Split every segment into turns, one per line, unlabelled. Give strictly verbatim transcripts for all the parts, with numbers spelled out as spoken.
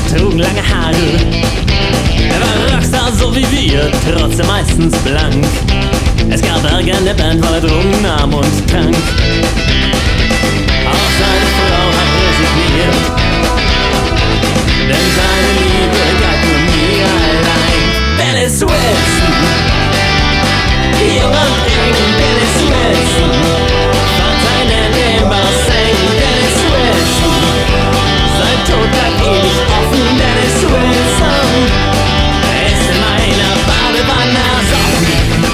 trugen lange Haare. Er war Rockstar so wie wir, trotzdem meistens blank. Es gab Ärger in der Band, weil er Drogen nahm und trank. Auch seine Frau hat resigniert, denn seine Liebe galt nur mir allein. Dennis Wilson, junger Ring, Dennis Wilson, fand seinen Imbassang. Dennis Wilson, sein Tod bleibt ewig offen. Dennis Wilson ist in meiner Badewanne ersoffen.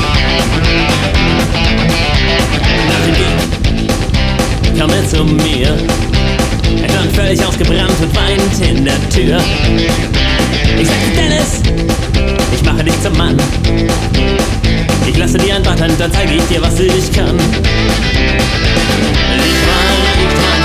Nach dem Gig kam er zu mir, er stand völlig ausgebrannt und weint in der Tür. Ich sagte: Dennis, ich mache dich zum Mann. Ich lasse dir ein Patent, dann zeige ich dir, was ich kann. Ich war, ich war